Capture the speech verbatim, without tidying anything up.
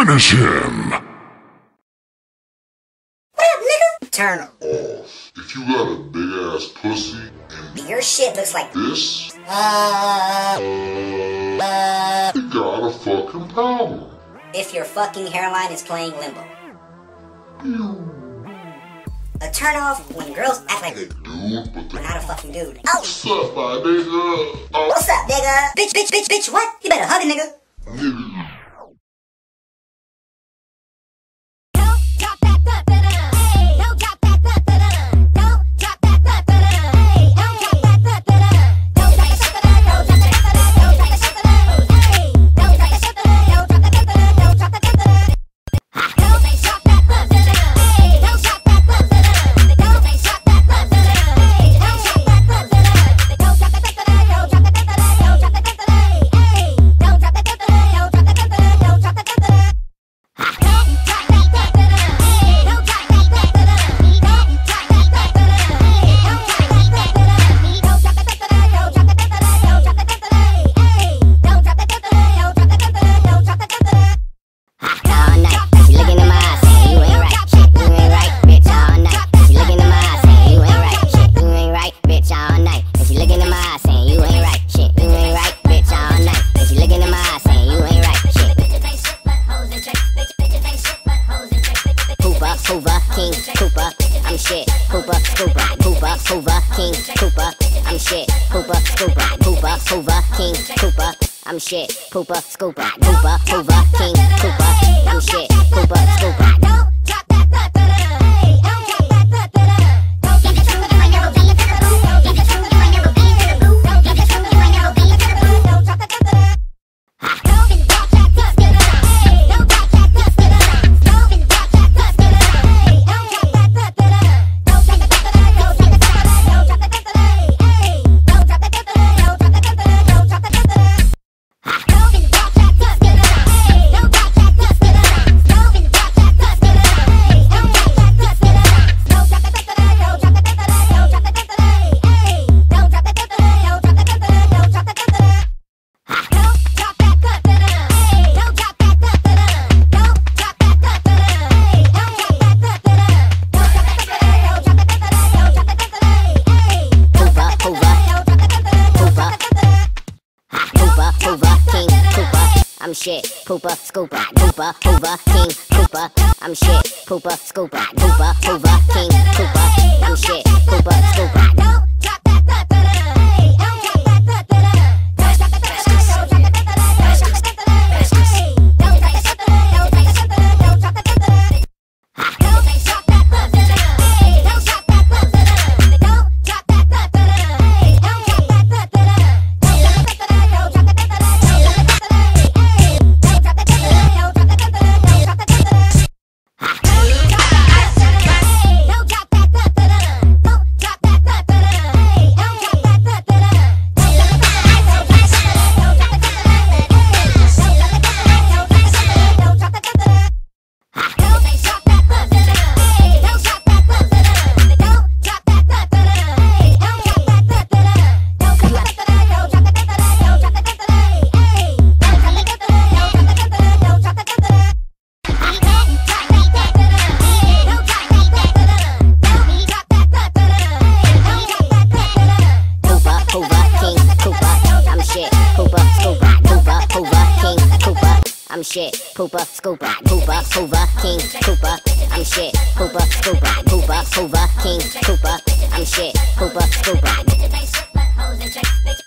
Finish him! What up, nigga? Turn off. If you got a big ass pussy and your shit looks like this, uh, uh, you got a fucking problem. If your fucking hairline is playing limbo. A turn off when girls act like a dude, but they're not a fucking dude. Oh! What's up, my nigga? Oh. What's up, nigga? Bitch, bitch, bitch, bitch, what? You better hug a nigga. Nigga. Hoover, King, Cooper, I'm shit. Hoover, Scooper, Hoover, Hoover, King, Cooper, I'm shit. Hoover, Scooper, Hoover, Hoover, King, Cooper, I'm shit. Hoover, Scooper, Hoover, Hoover, King, Cooper, I'm shit. Hoover, Scooper. I'm shit, pooper, scooper, pooper, hoover, king, cooper, I'm shit, pooper, scooper, pooper, hoover, king, cooper, I'm shit, pooper, scooper. I'm shit, pooper, scooper, pooper, hoover, king, cooper, I'm shit, pooper, scooper, pooper, hoover, king, cooper, I'm shit, pooper, scooper.